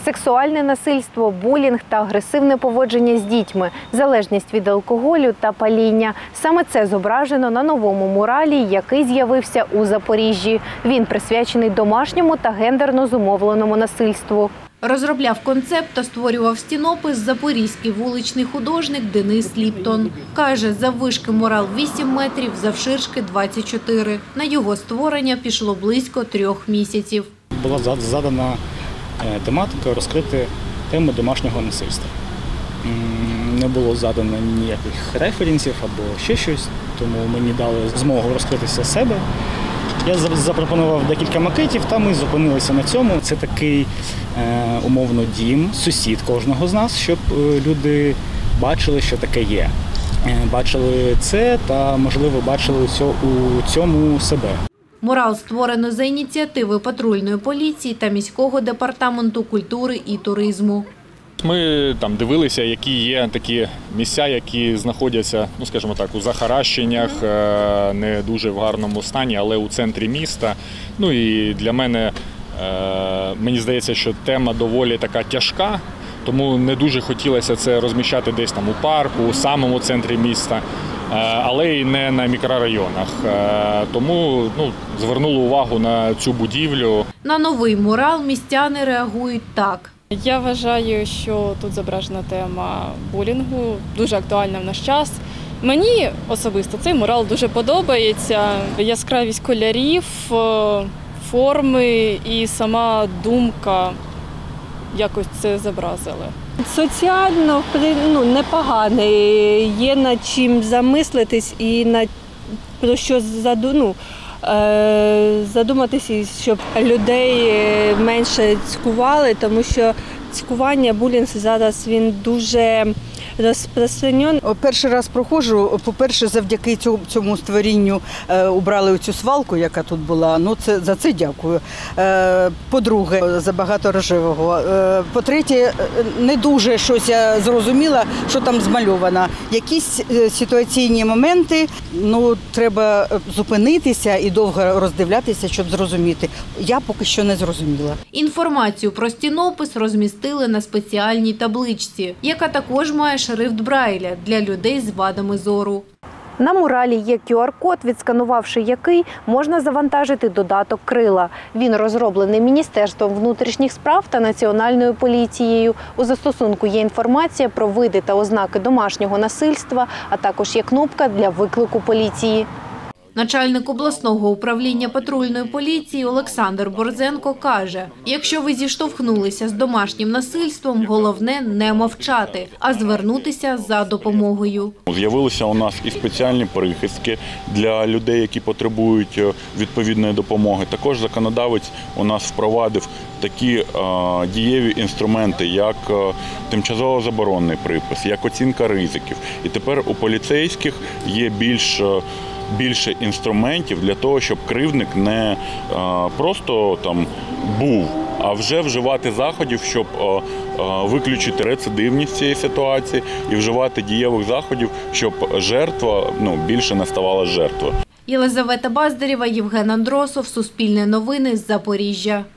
Сексуальне насильство, булінг та агресивне поводження з дітьми, залежність від алкоголю та паління. Саме це зображено на новому муралі, який з'явився у Запоріжжі. Він присвячений домашньому та гендерно зумовленому насильству. Розробляв концепт та створював стінопис запорізький вуличний художник Денис Ліптон. Каже, заввишки мурал 8 метрів, завширшки 24. На його створення пішло близько 3 місяців. Була задана тематика розкрити тему домашнього насильства. Не було задано ніяких референсів або ще щось, тому мені дали змогу розкритися себе. Я запропонував декілька макетів, та ми зупинилися на цьому. Це такий, умовно, дім, сусід кожного з нас, щоб люди бачили, що таке є. Бачили це та, можливо, бачили у цьому себе. Мурал створено за ініціативи патрульної поліції та міського департаменту культури і туризму. Ми дивилися, які є такі місця, які знаходяться, скажімо так, у захаращеннях, не дуже в гарному стані, але у центрі міста. І для мене, мені здається, що тема доволі така тяжка, тому не дуже хотілося це розміщати десь там у парку, у самому центрі міста, але й не на мікрорайонах. Тому звернули увагу на цю будівлю. На новий мурал містяни реагують так. Я вважаю, що тут зображена тема булінгу, дуже актуальна в наш час. Мені особисто цей мурал дуже подобається. Яскравість кольорів, форми і сама думка якось це зобразили. Соціально непоганий, є над чим замислитись і про що задуматися, щоб людей менше цькували, тому що цькування, булінг зараз він дуже розпространений. Перший раз проходжу, по-перше, завдяки цьому створінню убрали оцю свалку, яка тут була, за це дякую. По-друге, забагато рожевого. По-третє, не дуже щось я зрозуміла, що там змальовано. Якісь ситуаційні моменти, треба зупинитися і довго роздивлятися, щоб зрозуміти. Я поки що не зрозуміла. Інформацію про стінопис розмістили на спеціальній табличці, яка також має шрифт Брайля для людей з вадами зору. На муралі є QR-код, відсканувавши який можна завантажити додаток «Крила». Він розроблений Міністерством внутрішніх справ та Національною поліцією. У застосунку є інформація про види та ознаки домашнього насильства, а також є кнопка для виклику поліції. Начальник обласного управління патрульної поліції Олександр Борзенко каже, якщо ви зіштовхнулися з домашнім насильством, головне не мовчати, а звернутися за допомогою. З'явилися у нас і спеціальні прихистки для людей, які потребують відповідної допомоги. Також законодавець у нас впровадив такі дієві інструменти, як тимчасово заборонений припис, як оцінка ризиків. І тепер у поліцейських є більше інструментів для того, щоб кривдник не просто був, а вже вживати заходів, щоб виключити рецидивність цієї ситуації і вживати дієвих заходів, щоб жертва більше не ставала жертвою. Єлизавета Баздарєва, Євген Андросов, Суспільне новини з Запоріжжя.